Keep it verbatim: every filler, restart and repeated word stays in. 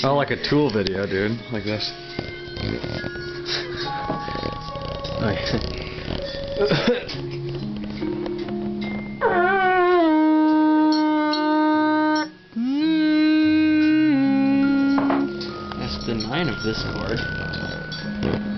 Oh, like a Tool video, dude. Like this. Oh, yeah. That's the nine of this chord.